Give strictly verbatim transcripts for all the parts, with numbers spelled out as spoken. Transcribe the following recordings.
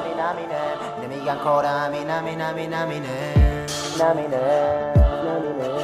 همین همینه نمیگن کار همین همین همین همینه نمینه نمینه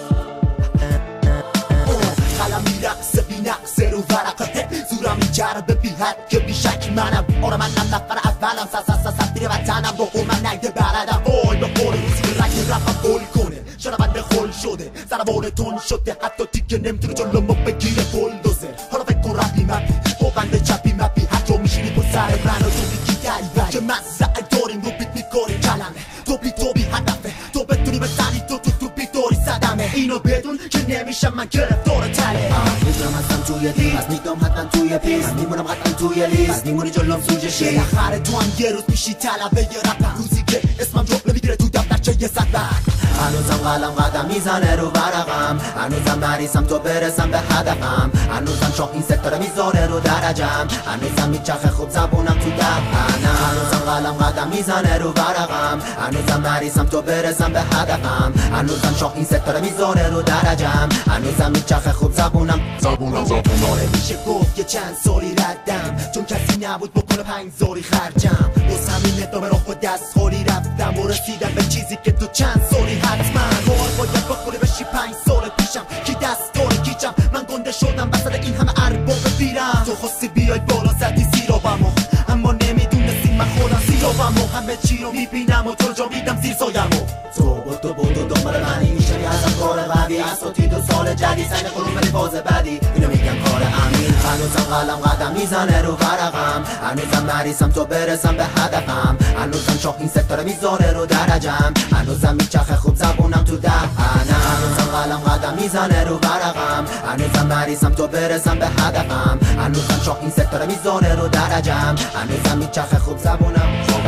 قلم میرقصه بی نقصه رو ورقه زورم میجربه بی حد که بی شک منم آره منم نفر اولم سس سس سس دیر وطنم با اون من نگه بردم وای به قول روزی رنگ رفم گل کنه شنونده خل شده سربار تون شده حتی تیکه نمیتونه جلومو بگیره بلدوزه حالا فکر کن رپی مپی با بنده چپی مپی هر جا میشینی با سر من و تو میگی دریوری که مزرعه داریم رو بیت میکاری کلمه تو بی تو بی هدفه تو بتونی بزنی تو تو تو بی دوری صدمه اینو بدون که نمیشم من گرفتار تله میدونم هستم توی دیم از میدونم حتما توی پیس من میمونم قطعا توی لیست از میمونی جلوم سوژه شی بالاخره تو هم یه روز میشی طلبه یه رپم روزی که اسمم جمله میگیره تو دفترچه یه صد بعد هنوزم قلم قدم میزنه رو ورقم هنوزم مریضم تو برسم به هدفم هنوزم شاه این ستاره میذاره رو درجم هنوزم میچرخه خوب زبونم تو دهنم هنوزم قلم قدم میزنه رو ورقم هنوزم مریضم تو برسم به هدفم هنوزم شاه این ستاره میذاره رو درجم هنوزم میچرخه خوب زبونم زبونم زبونم میشه گفت که چند سالی ردم چون کسی نبود بکنه پنج زاری خرجم بس همین ادامه رو خود دست خوری رفتم و رسیدم به چیزی که تو چند سالی حتما کار باید بکنه بشی پنج سال پیشم کی دست داره کیچم من گنده شدم وسط این همه ارباب بیرم تو خواستی بیای بالا زدی زیرابمو اما نمیدونستی من خودم زیرابمو همه چی رو میبینم و تو جا میدم زیر سایمو تو بود تو بود و دنبال منی میشنی ازم کار قوی اساتی دو سال جدید سنگ قلوم ولی باز بدی اینو میگم کار امین هنوزم قلم قدم میزنه رو ورقم هنوزم مریضم تو برسم به هدفم هنوزم شاه این ستاره میذاره رو درجم هنوزم میچرخه خوب زبونم تو دهنم هنوزم قلم قدم میزنه رو ورقم هنوزم مریضم تو برسم به هدفم هنوزم شاه این ستاره میذاره رو درجم هنوزم میچرخه خوب زبونم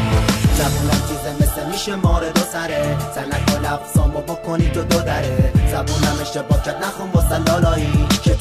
زبونم چیزه مثل میشه ماره دو سره سر نکن لفظامو بکنی تو دو دره زبونم اشتباه کرد نخون با سلالایی که